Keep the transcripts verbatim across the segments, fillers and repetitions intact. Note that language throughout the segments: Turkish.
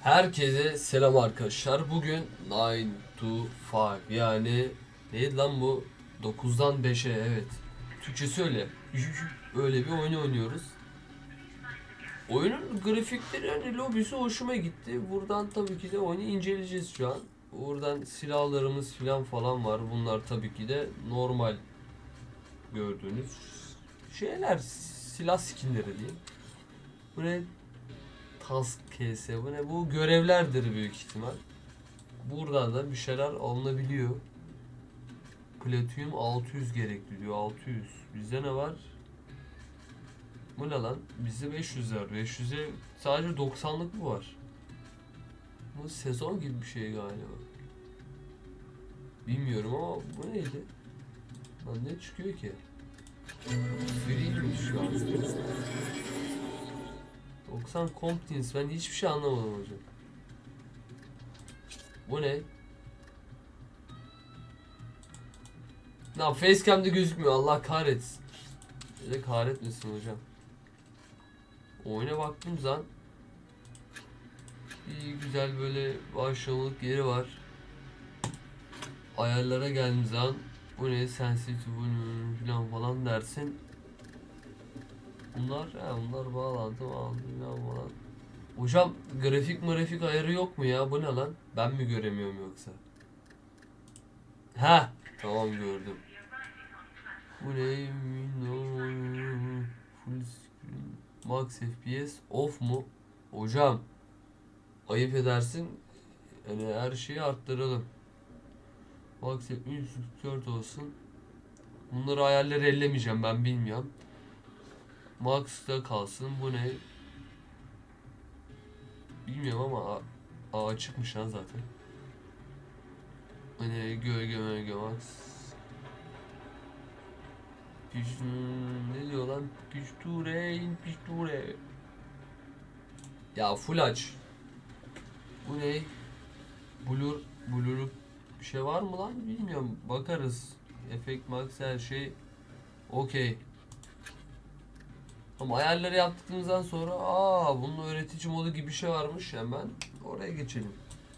Herkese selam arkadaşlar. Bugün nine to five yani neydi lan bu? dokuzdan beşe, evet. Türkçesi öyle. Öyle bir oyun oynuyoruz. Oyunun grafikleri, hani lobisi hoşuma gitti. Buradan tabii ki de oyunu inceleyeceğiz şu an. Buradan silahlarımız falan falan var. Bunlar tabii ki de normal gördüğünüz şeyler, silah skinleri diyeyim. Bu ne? Task case, bu ne? Bu görevlerdir büyük ihtimal. Burada da bir şeyler alınabiliyor. Platinum altı yüz gerekli diyor. altı yüz. Bizde ne var? Bu ne lan? Bizde beş yüz var. beş yüze sadece doksanlık mı var? Bu sezon gibi bir şey galiba. Bilmiyorum ama bu neydi? Lan ne çıkıyor ki? Free'ymiş şu an. doksan competence. Ben hiçbir şey anlamadım hocam. Bu ne? Lan facecam'de gözükmüyor. Allah kahretsin. Öyle kahretmesin hocam. Oyuna baktığım zaman iyi güzel böyle başlamalık yeri var. Ayarlara geldiğim zaman bu ne? Sensitive falan falan dersin. Bunlar he, bunlar bağlantı bağlantı falan falan. Hocam grafik grafik ayarı yok mu ya? Bu ne lan? Ben mi göremiyorum yoksa? Ha, tamam gördüm. Bu ne? Full screen. Max F P S off mu? Hocam ayıp edersin. Yani her şeyi arttıralım. Max yüz kırk dört olsun. Bunları ayarları ellemeyeceğim, ben bilmiyorum. Max'ta kalsın. Bu ne? Bilmiyorum ama a açıkmış lan zaten. Hani gölge gölge max. Piş, ne diyor lan? Pişture, pişture. Ya full aç. Bu ne? Blur, blur'luk bir şey var mı lan? Bilmiyorum. Bakarız. Efekt max her şey okey. Ama ayarları yaptıkımızdan sonra aa bunun öğretici modu gibi bir şey varmış. Hemen oraya geçelim.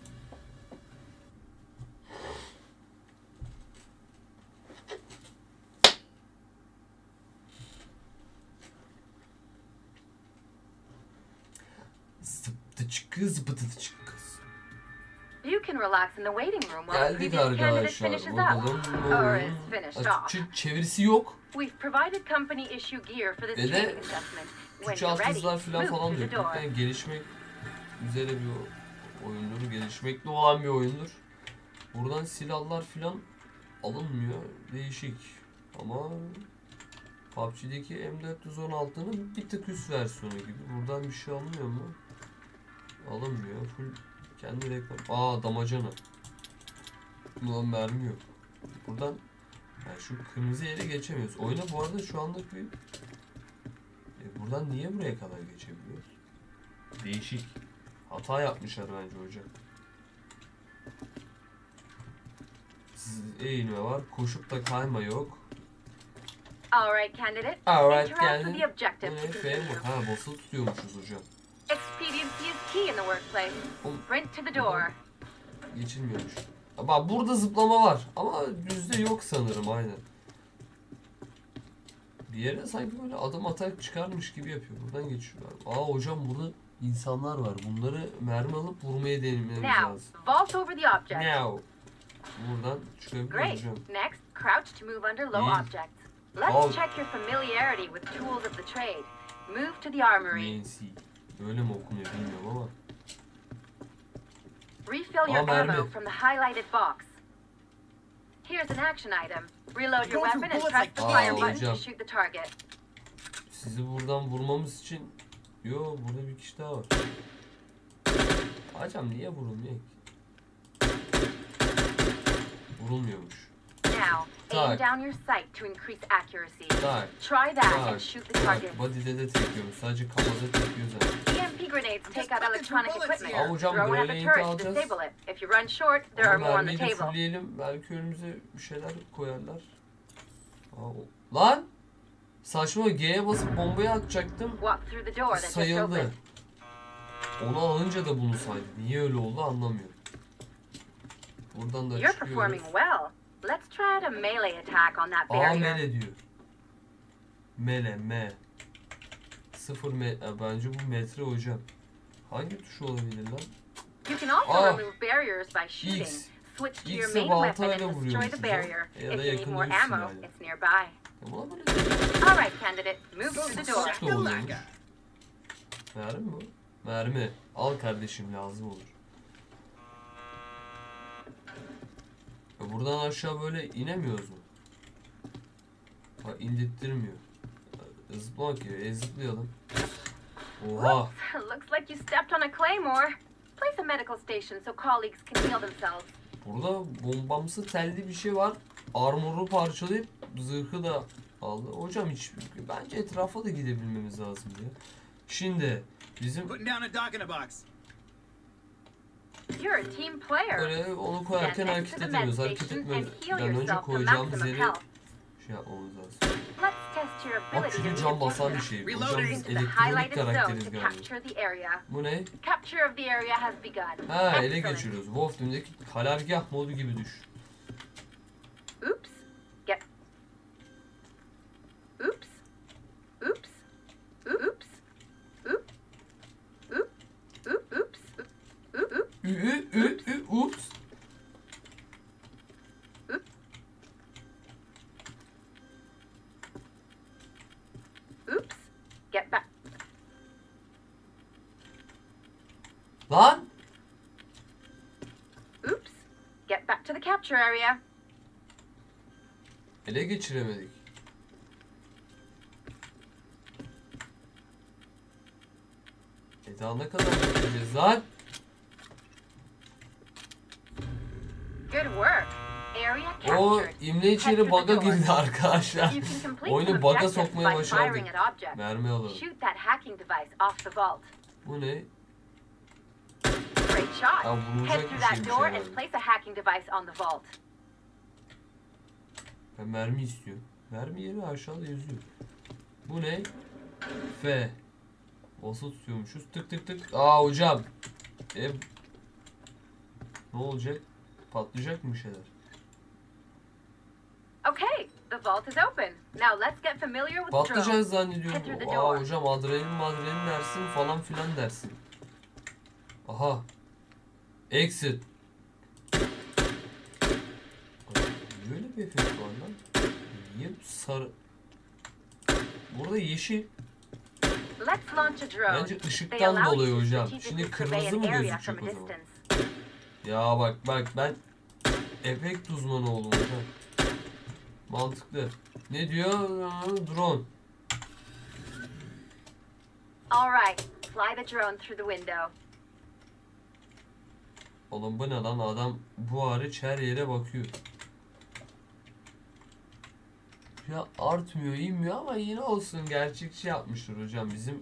You can relax in the waiting room while the Geldik previous candidate arkadaşlar. finishes up Bakalım or is finished off. Açıkça çevirisi yok. We've provided company issue gear for this Ve de training assessment. When Türkçe you're ready, altyazılar falan move falan to the diyor. door. Yani gelişmek üzere bir oyundur. Gelişmekte olan bir oyundur. Buradan silahlar falan alınmıyor. Değişik. Ama P U B G'deki M dört yüz on altının bir tık üst versiyonu gibi. Buradan bir şey alınmıyor mu? Alınmıyor. Full kendi reklam. Aa, damacana. Ulan mermi yok. Buradan yani şu kırmızı yere geçemiyoruz. Oyuna bu arada şu anlık bir e buradan niye buraya kadar geçebiliyoruz? Değişik. Hata yapmışlar bence hocam. Eğilme var. Koşup da kayma yok. Alright, candidate. Alright, Interact with the geldim. objective Bu to ne? F continue. mi? Ha, basılı tutuyormuşuz hocam. Expediency is key in the workplace. Oğlum, Sprint to the door. geçilmiyormuş. Bak burada zıplama var ama düzde yok sanırım, aynen. Bir yere sanki böyle adım atak çıkarmış gibi yapıyor. Buradan geçiyorlar. Aa hocam, burada insanlar var. Bunları mermi alıp vurmaya denememiz Now, lazım. vault over the object. Now. Buradan çıkabiliyoruz Great. hocam. Next, crouch to move under low İyi. objects. Let's Al. check your familiarity with tools of the trade. Move to the armory. N C. Öyle mi okunuyor bilmiyorum ama. Refill your Aa, mermi. ammo from the highlighted box. Here's an action item. Reload your weapon and press the Aa, fire button hocam. to shoot the target. Sizi buradan vurmamız için... Yo, burada bir kişi daha var. Hocam niye vurulmuyor ki? Vurulmuyormuş. Now, aim Tak. down your sight to increase accuracy. Tak. Try that Tak. and shoot the target. Tak. Body'de de tekiyoruz. Sadece kafada tekiyoruz zaten. E M P grenades take out electronic equipment. Aa, hocam, Throw one at the grenade turret to alacağız. disable it. If you run short, there are Ama more on the mermiyi de table. fullleyelim. Belki önümüze bir şeyler koyarlar. Aa, o... Lan! Saçma, G'ye basıp bombayı atacaktım. Walk through the door that just Sayıldı. opened. Onu alınca da bunu saydı. Niye öyle oldu anlamıyorum. Buradan da You're çıkıyoruz. performing well. Let's try out a melee attack on that Aa barrier. mele diyor. Mele me. Sıfır me. E, bence bu metre hocam. Hangi tuş olabilir lan? You can also Aa, remove barriers by shooting. X. Switch to your X'e main weapon baltayla and destroy vuruyormuş the hocam. barrier. Ya da If you need more yakınıyorsun ammo, yani. it's nearby. Ama böyle All right, candidate, move through the door. sık da oluyormuş. Mermi mi? Mermi. Al kardeşim, lazım olur. Ya buradan aşağı böyle inemiyoruz mu? Ha, indirttirmiyor. Zıplamak gibi. E, zıplayalım. Oha. Looks like you stepped on a claymore. Place a medical station so colleagues can heal themselves. Burada bombamsı telli bir şey var. Armoru parçalayıp zırhı da aldı. Hocam hiç bence etrafa da gidebilmemiz lazım diye. Şimdi bizim Putting down a dog in a box. You're a team player. böyle onu koyarken Stand next hareket to the med edemiyoruz. Hareket station and etmeden heal önce yourself to koyacağımız maximum yeri health. şey yapmamız lazım. Let's test your Bak ability to çünkü be cam basan bir objective. şey. Hocam Reloading. biz Into the elektronik highlighted zone karakteriz to galiba. capture the area. Bu ne? Capture of the area has begun. Ha ele Excellent. geçiriyoruz. Wolf Team'deki karargah modu gibi düş. Oops. Get. Oops. Oops. Oops. Oop. Oop. Oop. Oops. Oop. Oop. Ü ü ü ü ups. Oops. Get back. Lan! Oops. Get back to the capture area. Ele geçiremedik. E daha ne kadar bekleyeceğiz lan? Good work. Area O captured. imle içeri bug'a girdi arkadaşlar. You can complete Oyunu some bug'a objectives sokmaya by başardık. firing at objects. Mermi alalım. Shoot that hacking device off the vault. Bu ne? Great shot. Ya vurulacak Head bir through that şeymiş door herhalde. and place a hacking device on the vault. Ben mermi istiyorum. Mermi yeri aşağıda yazıyor. Bu ne? F. Basılı tutuyormuşuz. Tık tık tık. Aa hocam. E, ne olacak? Patlayacak mı bir şeyler? Okay, the vault is open. Now let's get familiar with the drone. Patlayacağız zannediyorum. Head through the Aa door. hocam adrenalin madrenalin dersin falan filan dersin. Aha. Exit. Böyle bir efekt var lan. Niye sarı? Burada yeşil. Let's launch a drone. Bence They ışıktan allow dolayı you to hocam. strategically Şimdi survey kırmızı an mı area gözükecek from a o zaman? distance. Ya bak bak ben efekt uzmanı oldum hocam. Mantıklı. Ne diyor? Drone. All right, fly the drone through the window. Oğlum bu ne lan, adam bu hariç her yere bakıyor. Ya artmıyor inmiyor ama yine olsun, gerçekçi yapmışlar hocam. Bizim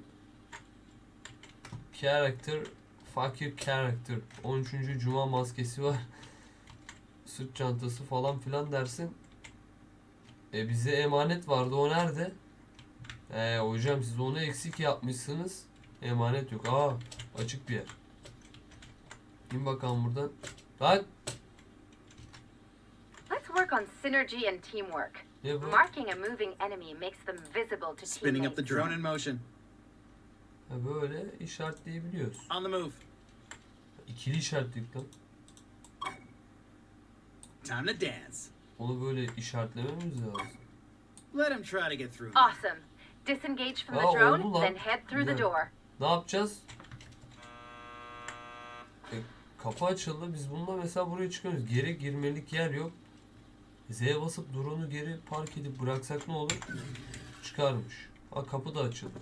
character fakir character on üçüncü cuma maskesi var. Sırt çantası falan filan dersin. E bize emanet vardı, o nerede? E hocam siz onu eksik yapmışsınız. Emanet yok. Aa açık bir yer. İn bakalım buradan. Lan! Let's work on synergy and teamwork. Ne bu? Marking a moving enemy makes them visible to Spinning up the teammates. drone in motion. Ha böyle işaretleyebiliyoruz. On the move. İkili işaretledik lan. Time to dance. Onu böyle işaretlememiz lazım. Let him try to get through. Awesome. Disengage from Aa, the oldu drone, lan. then head through the Güzel. door. Ne yapacağız? E, kapı açıldı. Biz bununla mesela buraya çıkıyoruz. Geri girmelik yer yok. Z'ye basıp drone'u geri park edip bıraksak ne olur? Çıkarmış. Ha kapı da açıldı.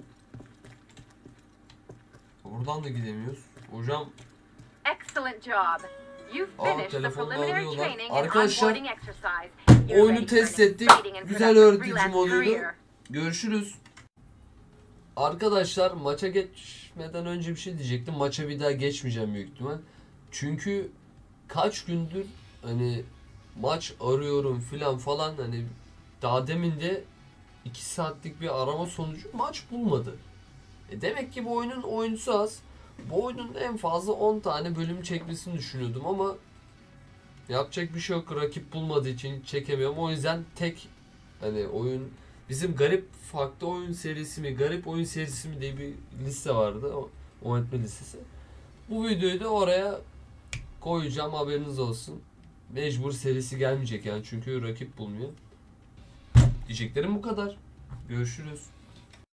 Buradan da gidemiyoruz. Hocam Excellent job. You've Aa, finished the telefonla preliminary arıyorlar. training and Arkadaşlar, onboarding exercise. You're oyunu ready for an test ettik. exciting and Güzel productive öğretici freelance moduydu. career. Görüşürüz. Arkadaşlar maça geçmeden önce bir şey diyecektim. Maça bir daha geçmeyeceğim büyük ihtimal. Çünkü kaç gündür hani maç arıyorum filan falan, hani daha demin de iki saatlik bir arama sonucu maç bulmadı. E demek ki bu oyunun oyuncusu az. Bu oyunun en fazla on tane bölüm çekmesini düşünüyordum ama yapacak bir şey yok. Rakip bulmadığı için çekemiyorum. O yüzden tek hani oyun bizim garip farklı oyun serisi mi, garip oyun serisi mi diye bir liste vardı. O oynatma listesi. Bu videoyu da oraya koyacağım, haberiniz olsun. Mecbur serisi gelmeyecek yani çünkü rakip bulmuyor. Diyeceklerim bu kadar. Görüşürüz.